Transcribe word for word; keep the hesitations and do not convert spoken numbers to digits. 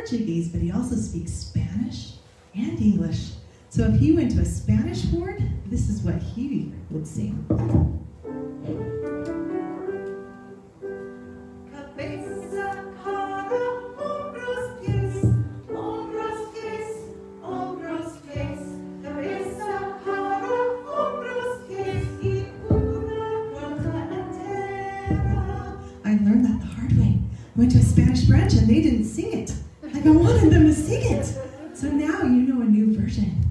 Portuguese, but he also speaks Spanish and English. So if he went to a Spanish board, this is what he would sing. I learned that the hard way. Went to a Spanish branch and they didn't sing it. Like I wanted them to sing it. So now you know a new version.